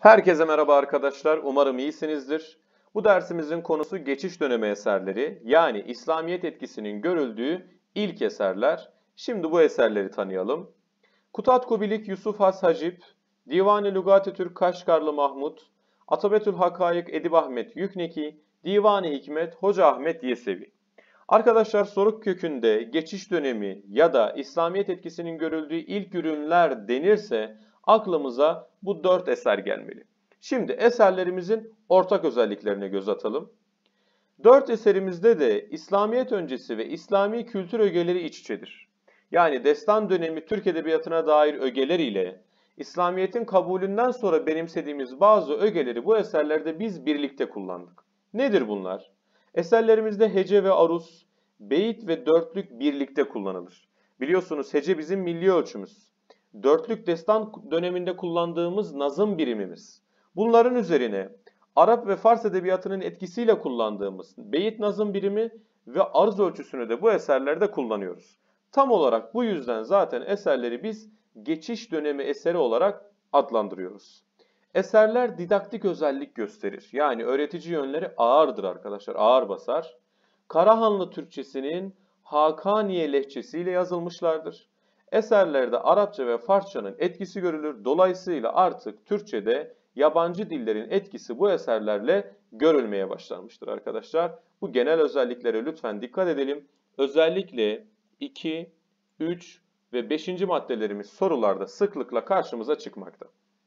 Herkese merhaba arkadaşlar. Umarım iyisinizdir. Bu dersimizin konusu geçiş dönemi eserleri, yani İslamiyet etkisinin görüldüğü ilk eserler. Şimdi bu eserleri tanıyalım. Kutat Kubilik Yusuf Has Hacip, Divan-ı Lügat-ı Türk Kaşgarlı Mahmud, Atabetül Hakayık Edip Ahmet Yükneki, Divan-ı Hikmet Hoca Ahmet Yesevi. Arkadaşlar soruk kökünde geçiş dönemi ya da İslamiyet etkisinin görüldüğü ilk ürünler denirse aklımıza bu 4 eser gelmeli. Şimdi eserlerimizin ortak özelliklerine göz atalım. 4 eserimizde de İslamiyet öncesi ve İslami kültür ögeleri iç içedir. Yani destan dönemi Türk edebiyatına dair ögeler ile İslamiyet'in kabulünden sonra benimsediğimiz bazı ögeleri bu eserlerde biz birlikte kullandık. Nedir bunlar? Eserlerimizde hece ve aruz, beyit ve dörtlük birlikte kullanılır. Biliyorsunuz hece bizim milli ölçümüz. Dörtlük destan döneminde kullandığımız nazım birimimiz. Bunların üzerine Arap ve Fars edebiyatının etkisiyle kullandığımız beyit nazım birimi ve arz ölçüsünü de bu eserlerde kullanıyoruz. Tam olarak bu yüzden zaten eserleri biz geçiş dönemi eseri olarak adlandırıyoruz. Eserler didaktik özellik gösterir. Yani öğretici yönleri ağırdır arkadaşlar, ağır basar. Karahanlı Türkçesinin Hakaniye lehçesiyle yazılmışlardır. Eserlerde Arapça ve Farsçanın etkisi görülür. Dolayısıyla artık Türkçe'de yabancı dillerin etkisi bu eserlerle görülmeye başlanmıştır arkadaşlar. Bu genel özelliklere lütfen dikkat edelim. Özellikle 2, 3 ve 5. maddelerimiz sorularda sıklıkla karşımıza çıkmakta.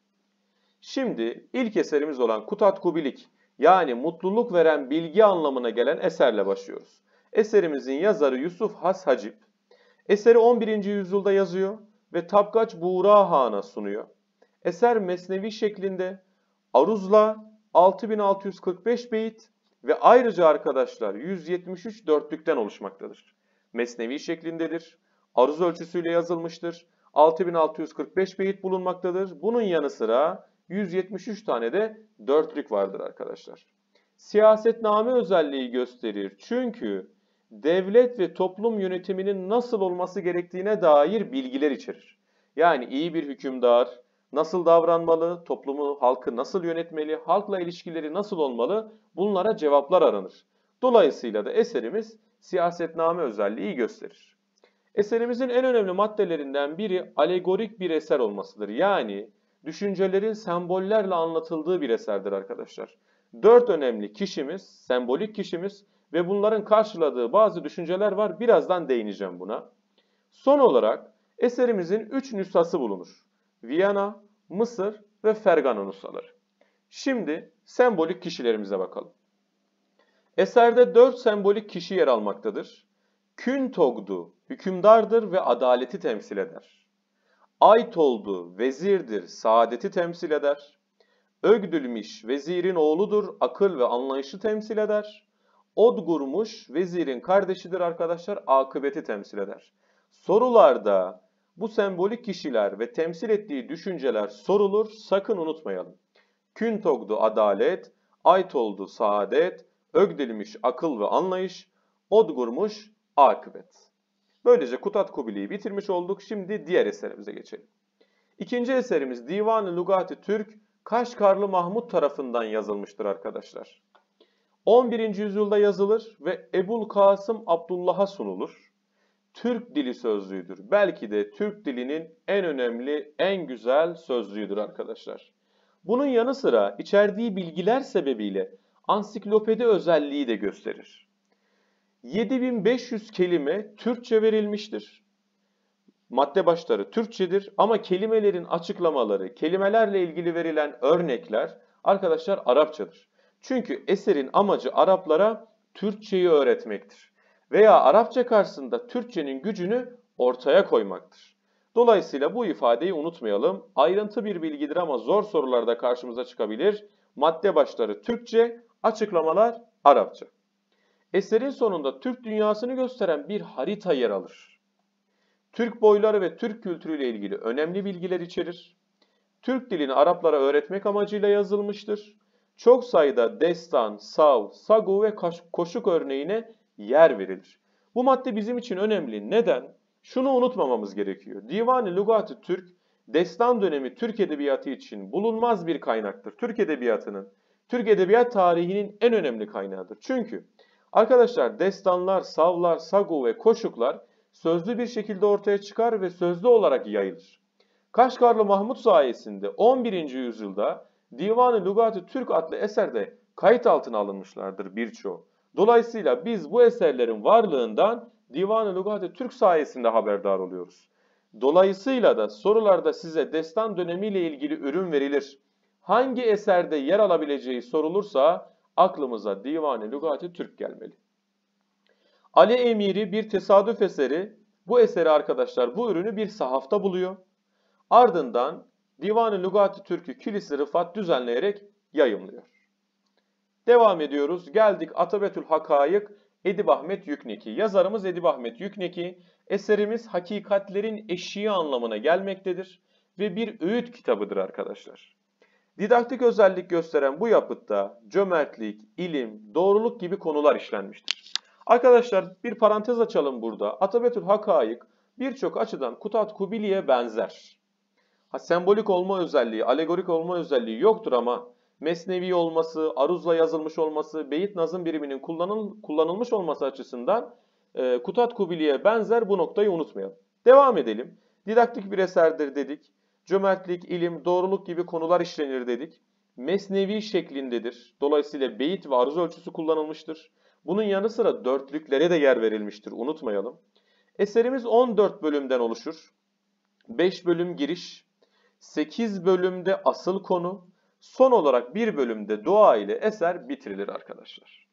Şimdi ilk eserimiz olan Kutat Kubilik, yani mutluluk veren bilgi anlamına gelen eserle başlıyoruz. Eserimizin yazarı Yusuf Has Hacip. Eseri 11. yüzyılda yazıyor ve Tapkaç Buğra Han'a sunuyor. Eser mesnevi şeklinde, aruzla 6645 beyit ve ayrıca arkadaşlar 173 dörtlükten oluşmaktadır. Mesnevi şeklindedir, aruz ölçüsüyle yazılmıştır, 6645 beyit bulunmaktadır. Bunun yanı sıra 173 tane de dörtlük vardır arkadaşlar. Siyasetname özelliği gösterir çünkü devlet ve toplum yönetiminin nasıl olması gerektiğine dair bilgiler içerir. Yani iyi bir hükümdar nasıl davranmalı, toplumu, halkı nasıl yönetmeli, halkla ilişkileri nasıl olmalı, bunlara cevaplar aranır. Dolayısıyla da eserimiz siyasetname özelliği gösterir. Eserimizin en önemli maddelerinden biri alegorik bir eser olmasıdır. Yani düşüncelerin sembollerle anlatıldığı bir eserdir arkadaşlar. 4 önemli kişimiz, sembolik kişimiz ve bunların karşıladığı bazı düşünceler var. Birazdan değineceğim buna. Son olarak eserimizin 3 nüshası bulunur. Viyana, Mısır ve Fergana nüshaları. Şimdi sembolik kişilerimize bakalım. Eserde 4 sembolik kişi yer almaktadır. Küntogdu hükümdardır ve adaleti temsil eder. Aytoldu vezirdir, saadeti temsil eder. Ögdülmiş vezirin oğludur, akıl ve anlayışı temsil eder. Odgurmuş vezirin kardeşidir arkadaşlar, akıbeti temsil eder. Sorularda bu sembolik kişiler ve temsil ettiği düşünceler sorulur, sakın unutmayalım. Küntogdu adalet, Aytoldu saadet, Ögdilmiş akıl ve anlayış, Odgurmuş akıbet. Böylece Kutat Kubilik'i bitirmiş olduk. Şimdi diğer eserimize geçelim. İkinci eserimiz Divan-ı Lügat-ı Türk Kaşgarlı Mahmud tarafından yazılmıştır arkadaşlar. 11. yüzyılda yazılır ve Ebul Kasım Abdullah'a sunulur. Türk dili sözlüğüdür. Belki de Türk dilinin en önemli, en güzel sözlüğüdür arkadaşlar. Bunun yanı sıra içerdiği bilgiler sebebiyle ansiklopedi özelliği de gösterir. 7500 kelime Türkçe verilmiştir. Madde başları Türkçedir ama kelimelerin açıklamaları, kelimelerle ilgili verilen örnekler arkadaşlar Arapçadır. Çünkü eserin amacı Araplara Türkçeyi öğretmektir. Veya Arapça karşısında Türkçenin gücünü ortaya koymaktır. Dolayısıyla bu ifadeyi unutmayalım. Ayrıntı bir bilgidir ama zor sorularda karşımıza çıkabilir. Madde başları Türkçe, açıklamalar Arapça. Eserin sonunda Türk dünyasını gösteren bir harita yer alır. Türk boyları ve Türk kültürüyle ilgili önemli bilgiler içerir. Türk dilini Araplara öğretmek amacıyla yazılmıştır. Çok sayıda destan, sav, sagu ve koşuk örneğine yer verilir. Bu madde bizim için önemli. Neden? Şunu unutmamamız gerekiyor. Divan-ı Lügat-ı Türk destan dönemi Türk Edebiyatı için bulunmaz bir kaynaktır. Türk Edebiyat tarihinin en önemli kaynağıdır. Çünkü arkadaşlar destanlar, savlar, sagu ve koşuklar sözlü bir şekilde ortaya çıkar ve sözlü olarak yayılır. Kaşgarlı Mahmut sayesinde 11. yüzyılda Divan-ı Lügat-ı Türk adlı eserde kayıt altına alınmışlardır birçoğu. Dolayısıyla biz bu eserlerin varlığından Divan-ı Lügat-ı Türk sayesinde haberdar oluyoruz. Dolayısıyla da sorularda size destan dönemiyle ilgili ürün verilir. Hangi eserde yer alabileceği sorulursa aklımıza Divan-ı Lügat-ı Türk gelmeli. Ali Emiri bir tesadüf eseri, bu eseri arkadaşlar bu ürünü bir sahafta buluyor. Ardından Divan-ı Lügat-ı Türk'ü Kilis-i Rıfat düzenleyerek yayımlıyor. Devam ediyoruz. Geldik Atabetül Hakayık Edip Ahmet Yükneki. Yazarımız Edip Ahmet Yükneki. Eserimiz hakikatlerin eşiği anlamına gelmektedir ve bir öğüt kitabıdır arkadaşlar. Didaktik özellik gösteren bu yapıtta cömertlik, ilim, doğruluk gibi konular işlenmiştir. Arkadaşlar bir parantez açalım burada. Atabetül Hakayık birçok açıdan Kutat Kubili'ye benzer. Sembolik olma özelliği, alegorik olma özelliği yoktur ama mesnevi olması, aruzla yazılmış olması, beyit nazım biriminin kullanılmış olması açısından Kutat Kubili'ye benzer, bu noktayı unutmayalım. Devam edelim. Didaktik bir eserdir dedik. Cömertlik, ilim, doğruluk gibi konular işlenir dedik. Mesnevi şeklindedir. Dolayısıyla beyit ve aruz ölçüsü kullanılmıştır. Bunun yanı sıra dörtlüklere de yer verilmiştir. Unutmayalım. Eserimiz 14 bölümden oluşur. 5 bölüm giriş, 8 bölümde asıl konu, son olarak bir bölümde dua ile eser bitirilir arkadaşlar.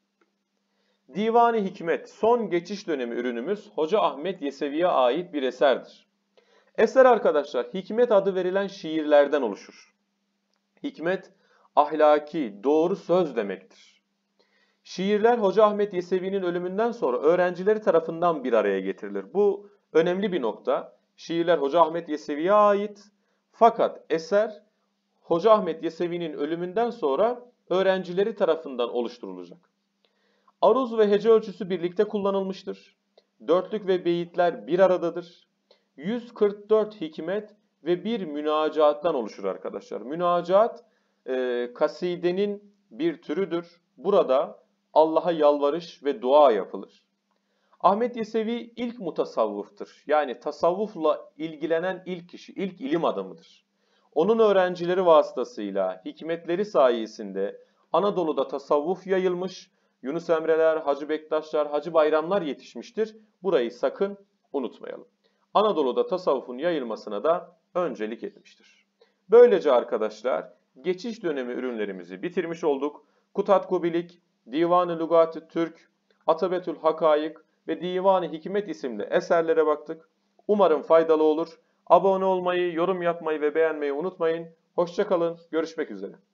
Divan-ı Hikmet son geçiş dönemi ürünümüz Hoca Ahmet Yesevi'ye ait bir eserdir. Eser arkadaşlar hikmet adı verilen şiirlerden oluşur. Hikmet ahlaki, doğru söz demektir. Şiirler Hoca Ahmet Yesevi'nin ölümünden sonra öğrencileri tarafından bir araya getirilir. Bu önemli bir nokta. Şiirler Hoca Ahmet Yesevi'ye ait fakat eser Hoca Ahmet Yesevi'nin ölümünden sonra öğrencileri tarafından oluşturulacak. Aruz ve hece ölçüsü birlikte kullanılmıştır. Dörtlük ve beyitler bir aradadır. 144 hikmet ve bir münacaattan oluşur arkadaşlar. Münacaat kasidenin bir türüdür. Burada Allah'a yalvarış ve dua yapılır. Ahmet Yesevi ilk mutasavvıftır. Yani tasavvufla ilgilenen ilk kişi, ilk ilim adamıdır. Onun öğrencileri vasıtasıyla hikmetleri sayesinde Anadolu'da tasavvuf yayılmış, Yunus Emre'ler, Hacı Bektaşlar, Hacı Bayramlar yetişmiştir. Burayı sakın unutmayalım. Anadolu'da tasavvufun yayılmasına da öncelik etmiştir. Böylece arkadaşlar geçiş dönemi ürünlerimizi bitirmiş olduk. Kutat Kubilik, Divan-ı Lügat-ı Türk, Atabetül Hakayık ve Divan-ı Hikmet isimli eserlere baktık. Umarım faydalı olur. Abone olmayı, yorum yapmayı ve beğenmeyi unutmayın. Hoşça kalın, görüşmek üzere.